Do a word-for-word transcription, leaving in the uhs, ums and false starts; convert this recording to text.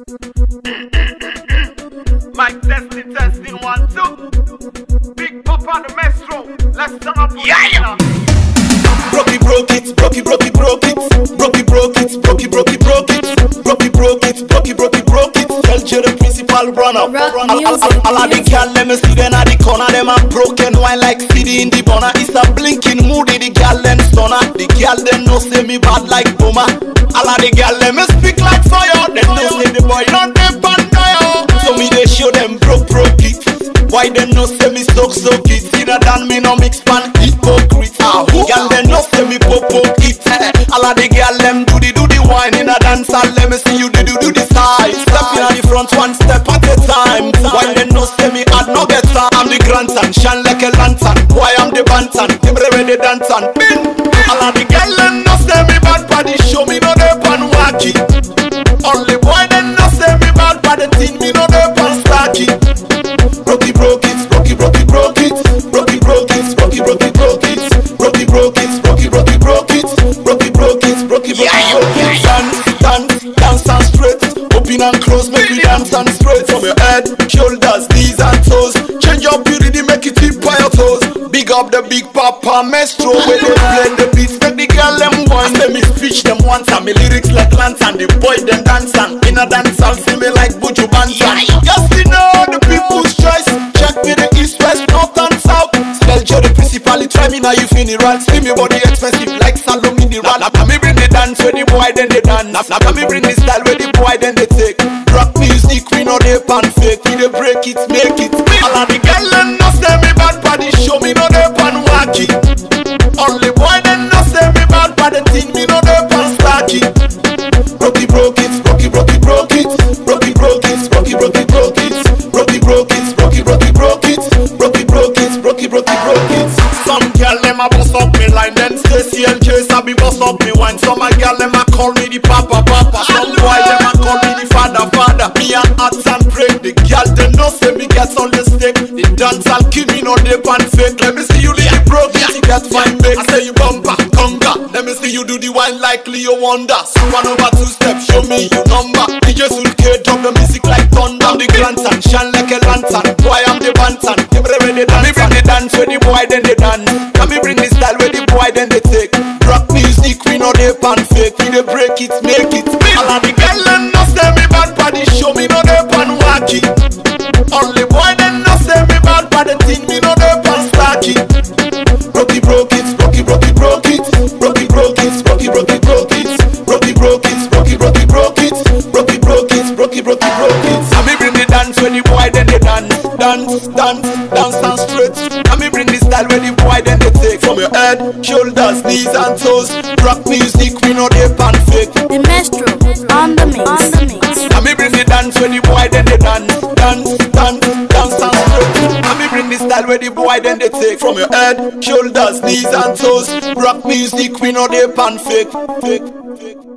Mic testing, testing, one, two. Big Papa the Maestro. Let's turn up. Yeah, yeah. Broke it, broke it, broke it, broke it, broke it, broke it, broke it, broke it, broke it, broke it, broke it, broke it, broke it, broke it, broke it. Tell you the principal runner. All of the girl, let me see them at the corner. Them are broken wine like city in the corner. It's a blinking moody, the girl them stunner. The girl them no say me bad like Boma. All of the girl, let me speak like fire. Them no say the boy not them bandaya. So me they show them broke, broke it. Why them no say me soak, soak it? See that than me no mix pan hypocrite. Ah, girl them no say me pop, pop it. All of the girl them do the do the wine in a dance hall. Let me see you do do do the side. Step in on the front one step at a time. Why them no say me add no better? I'm the grandson, shine like a lantern. Why I'm the bantan? Give me the dance and bin. All of the girl them no say me bad body. Show me no dey pan wacky. Only boy them no say me bad body. Teen me no dey pan stacky. Broke it, broke it, broke it, broke it, broke it, broke it, broke it, broke it, broke it, broke it, broke it, broke it, broke it, broke it, broke it, broke it, broke it, broke it, broke it. Dance, dance, dance and straight. Open and close, make me dance and straight. From your head, shoulders, knees and toes. Change your beauty, make it tip by your toes. Big up the Big Papa Maestro. Where they play the beats, make the girl them wine. Let me speech them once, and me lyrics like lantern. The boy them dance and in a dance I'll see me like Buju Banton. Just you know the people's choice. Check me the east, west, north and south. Spell Joe the principal, try me now you feel it right. See me body expensive like Salome in the rat. Now me bring the dance where the boy then they dance. Now me bring the style where the boy then they take. Rock music, we know they pan fake. We they break it, make it. All of the girl them no say me bad body. Show me no they pan wacky. Only boy them no say me bad body. Teen me no they pan stacky. Broke it, broke it, broke it, broke it, broke it, broke it, broke it, broke it, broke it, broke it, broke it, broke it, broke it, broke it, broke it, broke it, broke it, broke it, broke it, broke it. Some girl them a bust up me line, then Stacy and Chase a be bust up me wine. Some a girl them a call me the papa papa. Some boy them a call me the father father. Me and hats and break. The girl them no say me get on the stick. The dance I'll keep me no they pan fake. Let me see you leave broke, you get fine make. I say you bumper, conga. Let me see you do the wine like Leo Wonder. So one over two steps, show me your number. D J Sulke drop the music like thunder. I'm the grandson, shine like a lantern. Boy I'm the bantan, give me the dance. Me bring the dance where the boy then they dance. Can me bring the style where the boy then they take. Rock music, we know they pan fake. We they break it, make it. All of the girl them no say me bad body. Show me no they pan wacky. Only boy them no say me bad body. Teen me no they pan stacky. Broke it, broke it, broke it, broke it, broke it, broke it, broke it, broke it, broke it, broke it, broke it, broke it, broke it, broke it, broke it, broke it, broke it, broke it, broke it, broke it. And me bring the dance when the boy then they dance, dance, dance, dance and straight. And me bring the style when the boy then they take. From your head, shoulders, knees and toes. Rock music, we know they pan fake. The Maestro on the mix, on the mix. And me bring the dance when the boy then they dance, dance, dance, dance and straight. And me bring the style when the boy then they take. From your head, shoulders, knees and toes. Rock music, we know they pan fake, fake, fake.